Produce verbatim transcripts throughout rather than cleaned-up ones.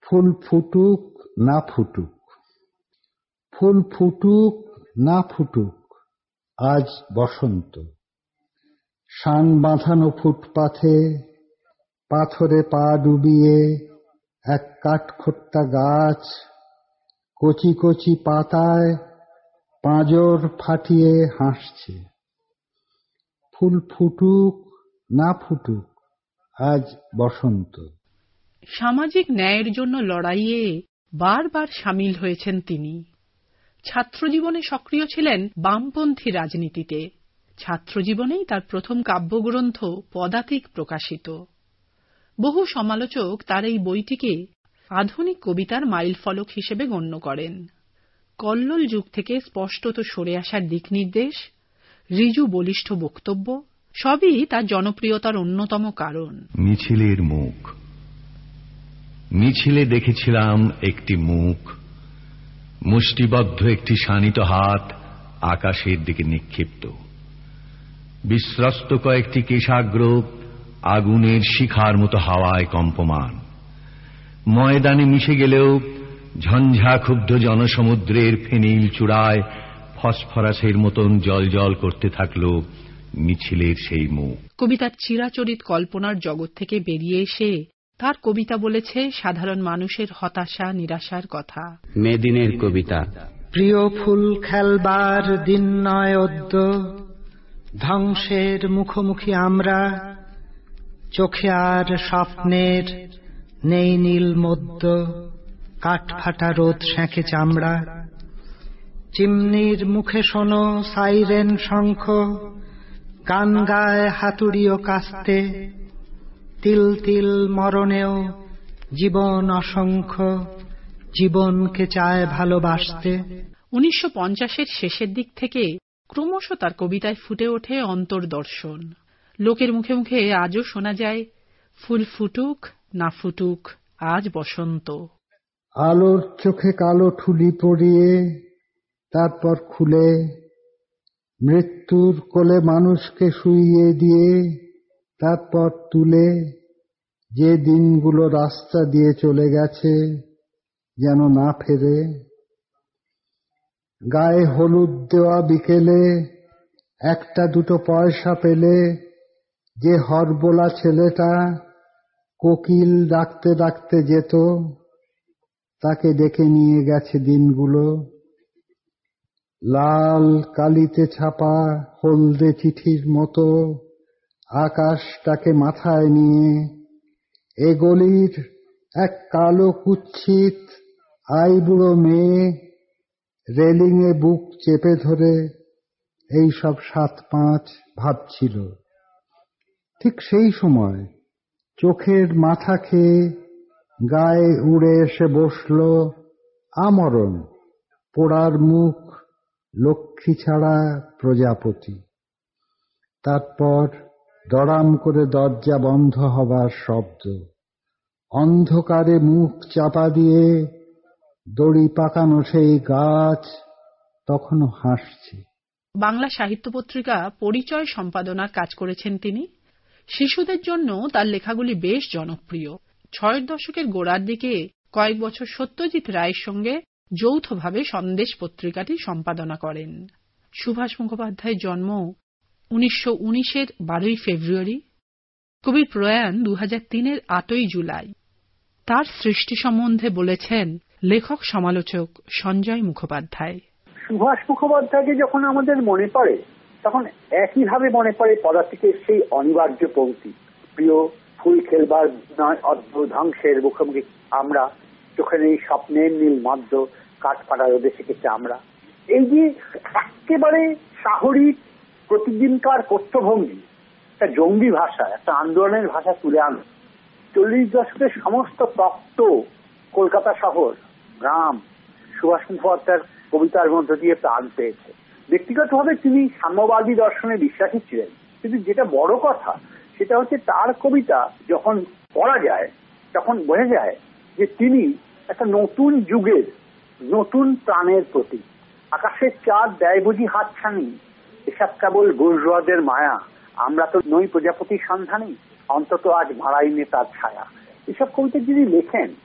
ফুল ফুটুক না ফুটুক, ফুল ফুটুক না ফুটুক, আজ বসন্ত। শান বাঁধানো ফুটপাথে পাথরে পা ডুবিয়ে এক কাঠখোট্টা গাছ কচি কচি পাতায় পাঁজর ফাটিয়ে হাসছে। ফুল ফুটুক না ফুটুক, আজ বসন্ত। সামাজিক ন্যায়ের জন্য লড়াইয়ে বারবার সামিল হয়েছেন তিনি। ছাত্রজীবনে সক্রিয় ছিলেন বামপন্থী রাজনীতিতে। ছাত্রজীবনেই তার প্রথম কাব্যগ্রন্থ পদাতিক প্রকাশিত। বহু সমালোচক তার এই বইটিকে আধুনিক কবিতার মাইলফলক হিসেবে গণ্য করেন। কল্লোল যুগ থেকে স্পষ্টত সরে আসার দিকনির্দেশ, ঋজু বলিষ্ঠ বক্তব্য সবই তার জনপ্রিয়তার অন্যতম কারণ। মিছিলের মুখ। মিছিলে দেখেছিলাম একটি মুখ, মুষ্টিবদ্ধ একটি শানিত হাত আকাশের দিকে নিক্ষিপ্ত। বিস্রস্ত কয়েকটি কেশাগ্র আগুনের শিখার মতো হাওয়ায় কম্পমান। ময়দানে মিশে গেলেও ঝঞ্ঝাক্ষুব্ধ জনসমুদ্রের ফেনিল চূড়ায় ফসফরাসের মতন জলজল করতে থাকল মিছিলের সেই মুখ। কবিতার চিরাচরিত কল্পনার জগৎ থেকে বেরিয়ে এসে তার কবিতা বলেছে সাধারণ মানুষের হতাশা নিরাশার কথা। মেদিনের কবিতা। প্রিয় ফুল খেলবার দিন নয় অদ্য, ধ্বংসের মুখোমুখি আমরা, চোখে আর স্বপ্নের নেই নীল মধ্য, কাঠ ফাটা রোদ সেঁকে চামড়া। চিমনির মুখে শোনো সাইরেন শঙ্খ, গান গায় হাতুড়িও কাস্তে। তিল তিল মরণেও জীবন অসংখ্য, জীবনকে চায় ভালোবাসতে। উনিশশো পঞ্চাশের শেষের দিক থেকে ক্রমশ তার কবিতায় ফুটে ওঠে অন্তর্দর্শন। লোকের মুখে মুখে আজও শোনা যায়, ফুল ফুটুক না ফুটুক, আজ বসন্ত। আলোর চোখে কালো ঠুলি পরিয়ে তারপর খুলে, মৃত্যুর কোলে মানুষকে শুইয়ে দিয়ে তারপর তুলে, যে দিনগুলো রাস্তা দিয়ে চলে গেছে যেন না ফেরে। গায়ে হলুদ দেওয়া বিকেলে একটা দুটো পয়সা পেলে যে হরবোলা ছেলেটা কোকিল ডাকতে ডাকতে যেত, তাকে ডেকে নিয়ে গেছে দিনগুলো। লাল কালিতে ছাপা হলদে চিঠির মতো আকাশটাকে মাথায় নিয়ে এ গলির এক কালো কুৎসিত আইবুড়ো মেয়ে রেলিংয়ে বুক চেপে ধরে এই সব সাত পাঁচ ভাবছিল। ঠিক সেই সময় চোখের মাথা খেয়ে গায়ে উড়ে এসে বসল আমরণ, পোড়ার মুখ, লক্ষ্মী ছাড়া প্রজাপতি। তারপর দড়াম করে দরজা বন্ধ হবার শব্দ। অন্ধকারে মুখ চাপা দিয়ে দড়ি পাকানো সেই গাছ তখনো হাসছে। বাংলা সাহিত্য পত্রিকা পরিচয় সম্পাদনার কাজ করেছেন তিনি। শিশুদের জন্য তার লেখাগুলি বেশ জনপ্রিয়। ছয়ের দশকের গোড়ার দিকে কয়েক বছর সত্যজিৎ রায়ের সঙ্গে যৌথভাবে সন্দেশ পত্রিকাটি সম্পাদনা করেন। সুভাষ মুখোপাধ্যায়ের জন্ম উনিশশো উনিশের বারোই ফেব্রুয়ারি, কবির প্রয়াণ দু হাজার তিনের আটই জুলাই। তার সৃষ্টি সম্বন্ধে বলেছেন লেখক সমালোচক সঞ্জয় মুখোপাধ্যায়। সুভাষ মুখোপাধ্যায়কে যখন আমাদের মনে পড়ে তখন একইভাবে মনে পড়ে পদাতিকের সেই অনিবার্য পংক্তি, প্রিয় ফুল খেলবার নয় অদ্য, ধ্বংসের মুখোমুখি আমরা, চোখে নেই স্বপ্নের নীল মধ্য, কাঠ ফাটা রোদে শিখেছে আমরা। এই যে একেবারে সাহরিক প্রতিদিনকার কথ্যভঙ্গি, একটা জঙ্গি ভাষা, একটা আন্দোলনের ভাষা তুলে আনো। চল্লিশ দশকের সমস্ত তপ্ত কলকাতা শহর, গ্রাম সুভাষ মুখোপাধ্যায়ের কবিতার মধ্য দিয়ে প্রাণ পেয়েছে। ব্যক্তিগতভাবে তিনি সাম্যবাদী দর্শনে বিশ্বাসী ছিলেন, কিন্তু যেটা বড় কথা সেটা হচ্ছে তার কবিতা যখন পড়া যায় তখন বোঝা যায় যে তিনি একটা নতুন যুগের নতুন প্রাণের প্রতীক। আকাশের চাঁদ দেয় বুঝি হাতছানি, এসব কেবল বুর্জোয়াদের মায়া, আমরা তো নই প্রজাপতির সন্ধানী, অন্তত আজ মারাইনে তার ছায়া। এসব কবিতা যিনি লেখেন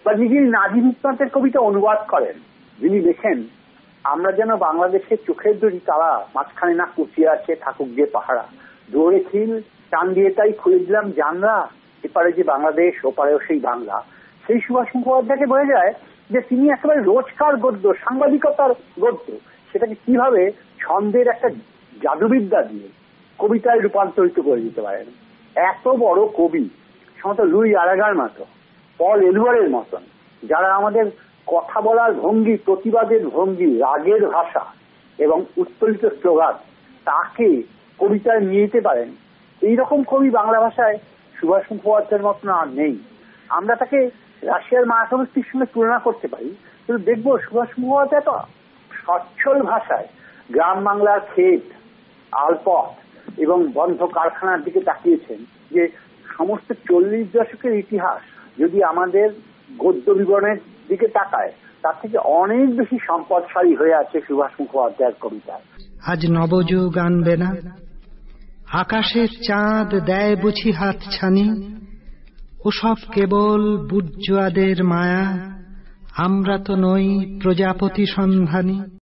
বা যিনি নাজিম ইসমাতের কবিতা অনুবাদ করেন, যিনি লেখেন আমরা যেন বাংলাদেশের চোখের দড়ি তারা, মাঝখানে না কুচিয়ে আছে থাকুক যে পাহারা, দৌড়ে খিল টান দিয়ে তাই খুলে দিলাম জানলা, এপারে যে বাংলাদেশ ওপারেও সেই বাংলা। সেই সুভাষ মুখোপাধ্যায়কে বোঝা যায় যে তিনি একেবারে রোজকার গদ্য, সাংবাদিকতার গদ্য, সেটাকে কিভাবে ছন্দের একটা জাদুবিদ্যা দিয়ে কবিতায় রূপান্তরিত করে দিতে পারেন। এত বড় কবি সমত লুই আরাগার মতো, পল এলুয়ারের মতন, যারা আমাদের কথা বলার ভঙ্গি, প্রতিবাদের ভঙ্গি, রাগের ভাষা এবং উত্তোলিত স্লোগান তাকে কবিতায় নিয়ে যেতে পারেন, এইরকম কবি বাংলা ভাষায় সুভাষ মুখোপাধ্যায়ের মতন আর নেই। আমরা তাকে রাশিয়ার মায়াকোভস্কির সঙ্গে তুলনা করতে পারি, কিন্তু দেখবো সুভাষ মুখোপাধ্যায় তো সচ্ছল ভাষায় গ্রাম বাংলার ক্ষেত, আলপথ এবং বন্ধ কারখানার দিকে তাকিয়েছেন, যে সমস্ত চল্লিশ দশকের ইতিহাস যদি আমাদের গদ্য বিবরণের দিকে তাকায়, তার থেকে অনেক বেশি সম্পদশালী হয়ে আছে সুভাষ মুখোপাধ্যায়ের কবিতায়। আজ নবযুগ আনবে না, আকাশের চাঁদ দেয় বুঝি হাত ছানি, ওসব কেবল বুর্জোয়াদের মায়া, আমরা তো নই প্রজাপতি সন্ধানী।